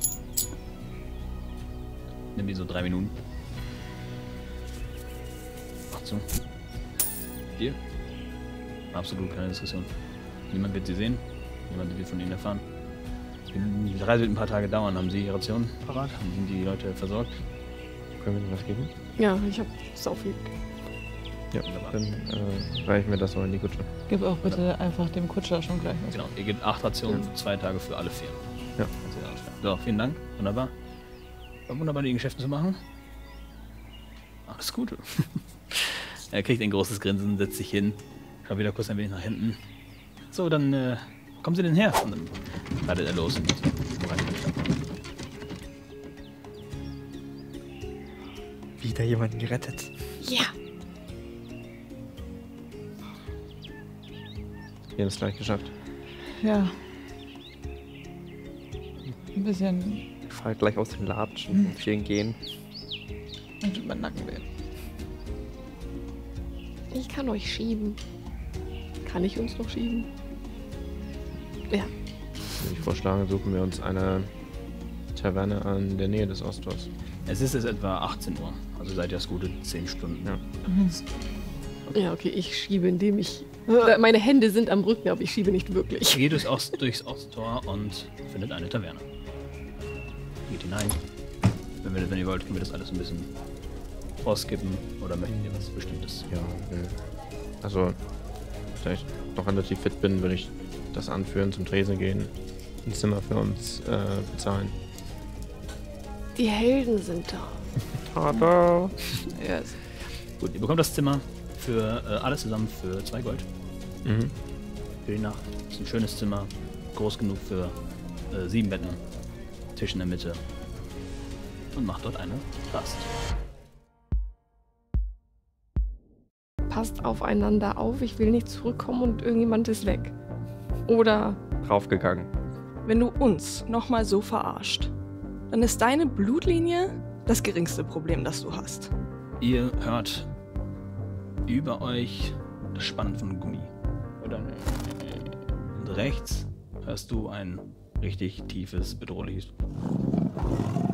Nimm die so 3 Minuten. Macht zu. Hier. Absolut keine Diskussion. Niemand wird sie sehen. Niemand wird von ihnen erfahren. Die Reise wird ein paar Tage dauern. Haben Sie Ihre Rationen parat? Sind die Leute versorgt? Können wir Ihnen was geben? Ja, ich hab sau viel. Ja, dann reichen wir das auch in die Kutsche. Gib auch bitte einfach dem Kutscher schon gleich was. Genau, ihr gebt 8 Rationen, 2 Tage für alle 4. Ja. So, vielen Dank. Wunderbar. War wunderbar, die Geschäfte zu machen. Alles Gute. Er kriegt ein großes Grinsen, setzt sich hin, schaut wieder kurz ein wenig nach hinten. So, dann kommen Sie denn her? Und dann reitet er los und bereitet die Stadt. Wieder jemanden gerettet. Ja. Wir haben es gleich geschafft. Ja. Ein bisschen. Ich fall gleich aus den Latschen und vielen gehen. Und tut mein Nacken weh. Ich kann euch schieben. Kann ich uns noch schieben? Ja. Würde ich vorschlagen, suchen wir uns eine Taverne in der Nähe des Osttors. Es ist jetzt etwa 18 Uhr, also seid ihr das gute 10 Stunden. Ja. Ja, okay, ich schiebe, indem ich... Meine Hände sind am Rücken, aber ich schiebe nicht wirklich. Ihr geht durchs Osttor und findet eine Taverne. Geht hinein. Wenn ihr wollt, können wir das alles ein bisschen vorskippen oder möchtet ihr was Bestimmtes? Ja, also, da ich noch relativ fit bin, würde ich das anführen, zum Tresen gehen, ein Zimmer für uns bezahlen. Die Helden sind da. Tada! Yes. Gut, ihr bekommt das Zimmer für alles zusammen für 2 Gold. Mhm. Für die Nacht. Das ist ein schönes Zimmer, groß genug für 7 Betten, Tisch in der Mitte und macht dort eine Rast. Passt aufeinander auf, ich will nicht zurückkommen und irgendjemand ist weg. Oder... Draufgegangen. Wenn du uns nochmal so verarscht, dann ist deine Blutlinie das geringste Problem, das du hast. Ihr hört über euch das Spannen von Gummi. Und rechts hörst du ein richtig tiefes, bedrohliches